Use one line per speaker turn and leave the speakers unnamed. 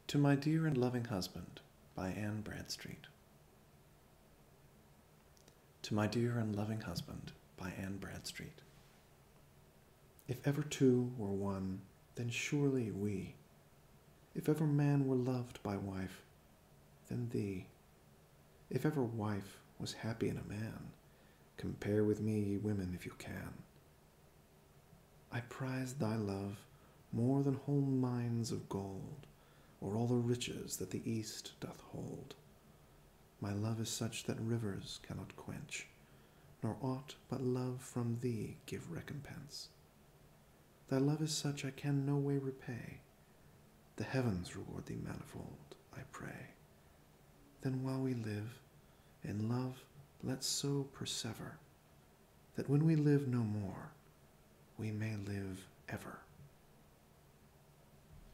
To My Dear and Loving Husband, by Anne Bradstreet. To my dear and loving husband, by Anne Bradstreet. If ever two were one, then surely we. If ever man were loved by wife, then thee. If ever wife was happy in a man, compare with me, ye women, if you can. I prize thy love more than whole mines of gold, or all the riches that the East doth hold. My love is such that rivers cannot quench, nor aught but love from thee give recompense. Thy love is such I can no way repay. The heavens reward thee manifold, I pray. Then while we live, in love let's so persever, that when we live no more, we may live ever.